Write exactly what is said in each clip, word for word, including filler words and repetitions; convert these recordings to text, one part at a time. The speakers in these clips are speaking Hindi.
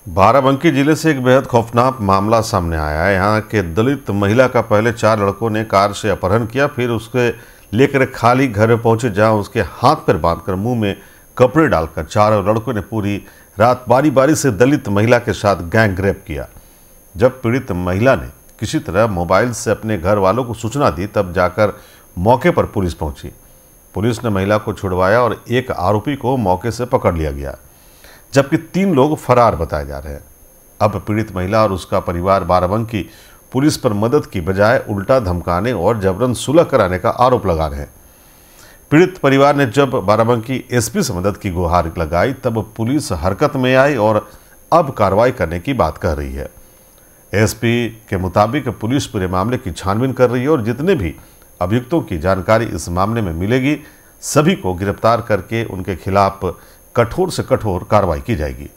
बाराबंकी जिले से एक बेहद खौफनाक मामला सामने आया है। यहाँ के दलित महिला का पहले चार लड़कों ने कार से अपहरण किया, फिर उसके लेकर एक खाली घर में पहुंचे, जहां उसके हाथ पैर बांधकर मुंह में कपड़े डालकर चारों लड़कों ने पूरी रात बारी बारी से दलित महिला के साथ गैंग रेप किया। जब पीड़ित महिला ने किसी तरह मोबाइल से अपने घर वालों को सूचना दी, तब जाकर मौके पर पुलिस पहुंची। पुलिस ने महिला को छुड़वाया और एक आरोपी को मौके से पकड़ लिया गया, जबकि तीन लोग फरार बताए जा रहे हैं। अब पीड़ित महिला और उसका परिवार बाराबंकी पुलिस पर मदद की बजाय उल्टा धमकाने और जबरन सुलह कराने का आरोप लगा रहे हैं। पीड़ित परिवार ने जब बाराबंकी एसपी से मदद की गुहार लगाई, तब पुलिस हरकत में आई और अब कार्रवाई करने की बात कह रही है। एसपी के मुताबिक पुलिस पूरे मामले की छानबीन कर रही है और जितने भी अभियुक्तों की जानकारी इस मामले में मिलेगी, सभी को गिरफ्तार करके उनके खिलाफ कठोर से कठोर कार्रवाई की जाएगी।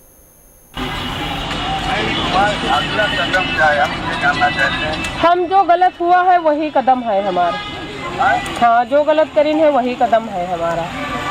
अगला कदम क्या है, हम ये जानना चाहते हैं। हम जो गलत हुआ है वही कदम है हमारा। हाँ, जो गलत करीन है वही कदम है हमारा।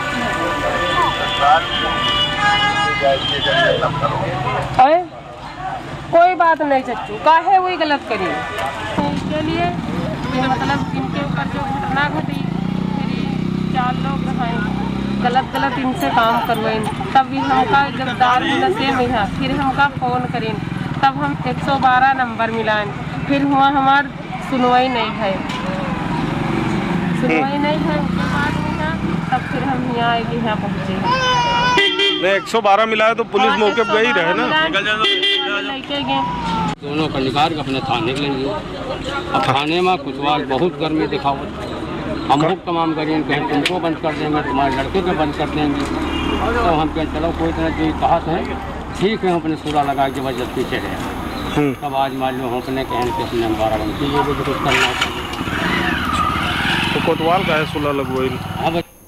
है? कोई बात नहीं चच्चू, काहे वही गलत करी के लिए मतलब इनके ऊपर जो घटना घटी, फिर चार लोग हैं गलत गलत इनसे काम करवाइन, तब भी हमका जब दारू नशे में है, फिर हमका फ़ोन करें, तब हम एक सौ बारह नंबर मिलाएं, फिर हुआ हमार सुनवाई नहीं है सुनवाई नहीं है उसके बाद में तब फिर हम यहाँ आए कि यहाँ पहुँचे। नहीं, एक सौ बारह मिलाया तो पुलिस मौके पर गई रहे ना। लेके गए दोनों का निकाल के अपने थाने के लिए। अब थाने में कुछ बहुत गर्मी दिखावत, हम लोग तमाम करेंगे, कहीं तुमको बंद कर देंगे, तुम्हारे लड़के को बंद कर देंगे। तो हम कहें चलो कोई तरह जो कहा है ठीक है, हम अपने सूरा लगा के बस जल्दी चले। तब आज मान लो हम अपने कहने के अपने बाराबंकी ये भी कुछ करना। तो कोतवाल का है सुलह लगवाई।